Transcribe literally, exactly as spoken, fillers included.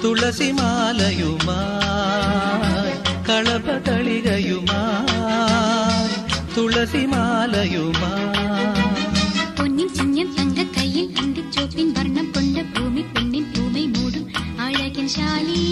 തുളസിമാലയുമായി കളപതളികയുമായി തുളസിമാലയുമായി പൊന്നിൻ ചിങ്ങം തങ്ക കയ്യിൽ അന്തിച്ചോപ്പിൻ വർണ്ണം കൊണ്ട ഭൂമി പെണ്ണിൻ പൂമൈ മൂടും അഴകിൻ ശാലി